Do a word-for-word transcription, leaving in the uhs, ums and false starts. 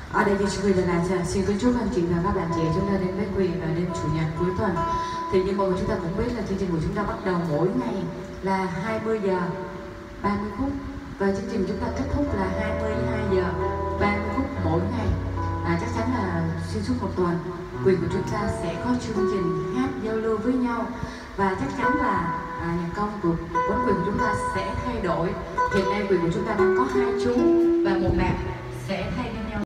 Ở đây thì chúng mình là xin kính chúc anh chị và các bạn trẻ chúng ta đến với quyền vào đêm chủ nhật cuối tuần. Thì như mọi người chúng ta cũng biết là chương trình của chúng ta bắt đầu mỗi ngày là hai mươi giờ ba mươi phút và chương trình chúng ta kết thúc là hai mươi hai giờ ba mươi phút mỗi ngày. À, chắc chắn là xuyên suốt một tuần quyền của chúng ta sẽ có chương trình hát giao lưu với nhau và chắc chắn là à, nhạc công của quán quyền của chúng ta sẽ thay đổi. Hiện nay quyền của chúng ta đang có hai chú và một bạn sẽ thay